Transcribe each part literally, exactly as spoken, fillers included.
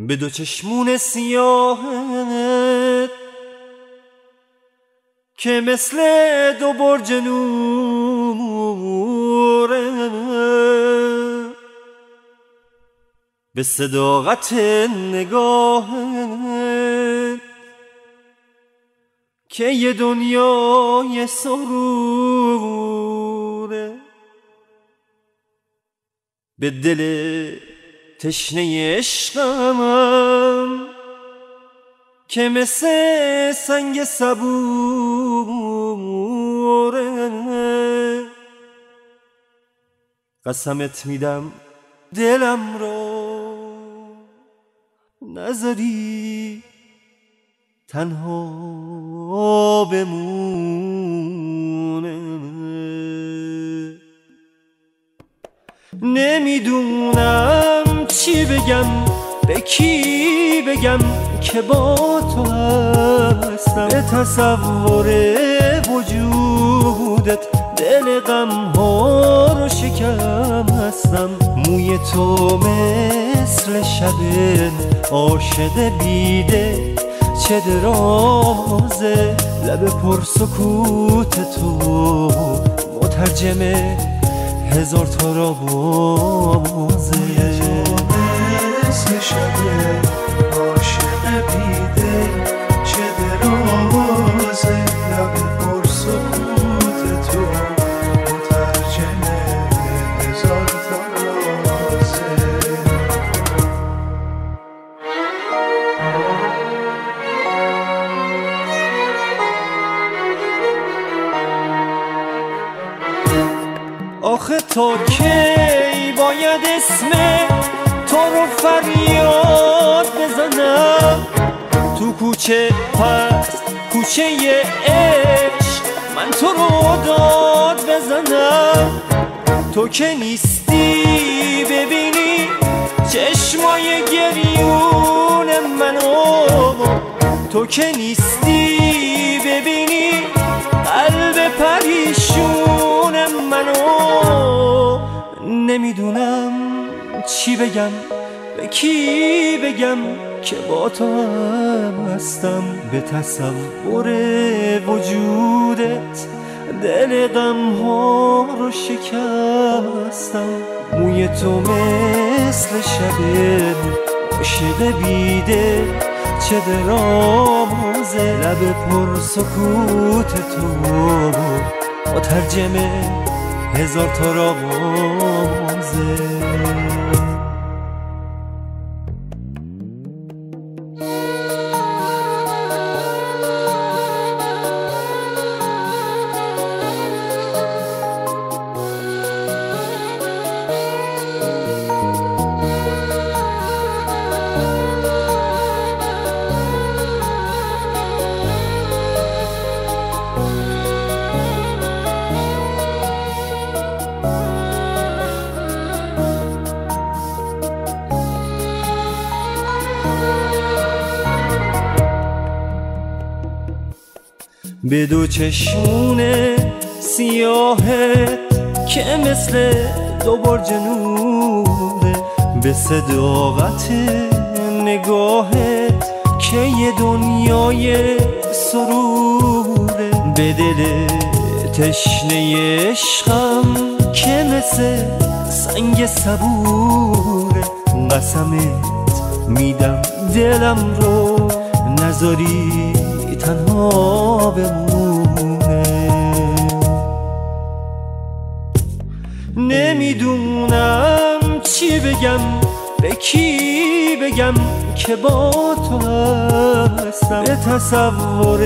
به دو چشمون سیاهت که مثل دو برج نوره، به صداقت نگاهت که یه دنیای سروره، به دل تشنه عشقم که مثل سنگ صبوره. قسمت میدم دلم را نذاری تنها بمونه. نمیدونم چی بگم، به کی بگم که با تو هستم. به تصور وجودت دل غم ها رو شکستم. موی تو مثل شب عاشق بیده، چه درازه لب پر سکوت تو مترجمه هزار تا رازه. مثل شب عاشق بیده، چه درازه لب پر سکوت تو مترجمه هزار تا رازه. آخه تا کی باید اسم تو رو فریاد بزنم تو کوچه پس کوچه عشق، من تو رو داد بزنم. تو که نیستی ببینی چشمای گریون منو، تو که نیستی ببینی قلب پریشون منو. نمیدونم چی بگم، به کی بگم که با تو هم هستم. به تصور وجودت دل غم ها رو شکستم. موی تو مثل شب عاشق بیده، چه درازه لب پر سکوت تو مترجمه هزار تا رازه. به دو چشمون سیاهت که مثل دو برج نوره، به صداقت نگاهت که یه دنیای سروره، به دل تشنه عشقم که مثل سنگ صبوره. قسمت میدم دلم رو نذاری تنها بمونه. نمیدونم چی بگم، به کی بگم که با تو هستم. به تصور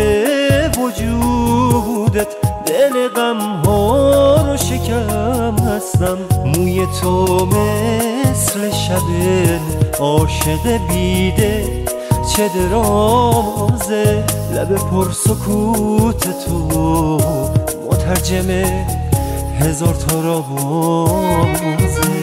وجودت دل غم ها رو شکستم. موی تو مثل شب عاشق بیده، چه درازه لب پر سکوت تو مترجمه هزار تا رازه.